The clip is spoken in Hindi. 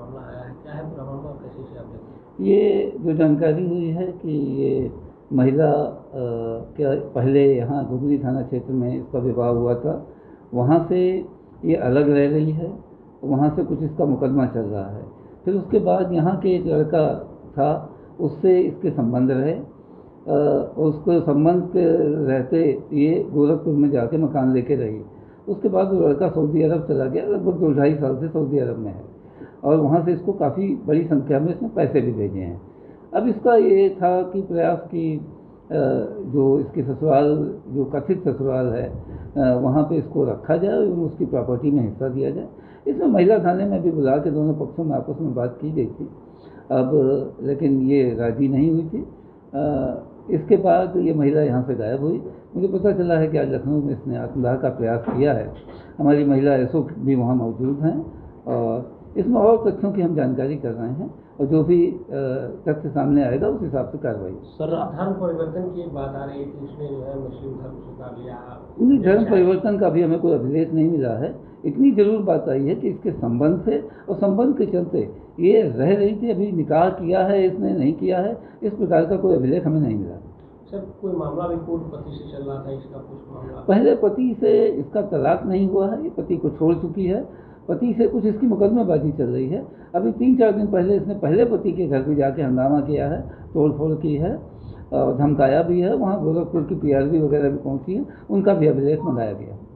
मामला आया है, क्या है पूरा मामला और कैसे इसे आप देखते हैं? ये जो जानकारी हुई है कि ये महिला क्या पहले यहाँ धुबरी थाना क्षेत्र में इसका विवाह हुआ था, वहाँ से ये अलग रह रही है, वहाँ से कुछ इसका मुकदमा चल रहा है। फिर उसके बाद यहाँ के एक लड़का था, उससे इसके संबंध रहे, उसको संबंध के रहते ये गोरखपुर में जाके मकान लेके रही। उसके बाद वो लड़का सऊदी अरब चला गया, लगभग 2-2.5 साल से सऊदी अरब में है, और वहाँ से इसको काफ़ी बड़ी संख्या में इसने पैसे भी भेजे हैं। अब इसका ये था कि प्रयास की जो इसकी ससुराल, जो कथित ससुराल है, वहाँ पे इसको रखा जाए और उसकी प्रॉपर्टी में हिस्सा दिया जाए। इसमें महिला थाने में भी बुला के दोनों पक्षों में आपस में बात की गई थी, अब लेकिन ये राजी नहीं हुई थी। इसके बाद ये महिला यहाँ से गायब हुई। मुझे पता चला है कि आज लखनऊ में इसने आत्मदाह का प्रयास किया है। हमारी महिला एसओ भी वहाँ मौजूद हैं और इसमें और तथ्यों की हम जानकारी कर रहे हैं, और जो भी तथ्य सामने आएगा उस हिसाब से कार्रवाई। सर, धर्म परिवर्तन की बात आ रही थी, उसने जो है मुस्लिम धर्म स्वीकार लिया। नहीं, धर्म परिवर्तन का भी हमें कोई अभिलेख नहीं मिला है। इतनी जरूर बात आई है कि इसके संबंध से और संबंध के चलते ये रह रही थी, अभी निकाह किया है इसने नहीं किया है, इस प्रकार का कोई अभिलेख हमें नहीं मिला। सर, कोई मामला भी पूर्व पति से चल रहा था इसका? कुछ मामला पहले पति से इसका तलाक नहीं हुआ है, ये पति को छोड़ चुकी है, पति से कुछ इसकी मुकदमेबाजी चल रही है। अभी 3-4 दिन पहले इसने पहले पति के घर पे जाके हंगामा किया है, तोड़फोड़ की है और धमकाया भी है। वहाँ गोरखपुर की पीआरबी वगैरह भी पहुंची है, उनका भी अभिलेख मंगाया गया।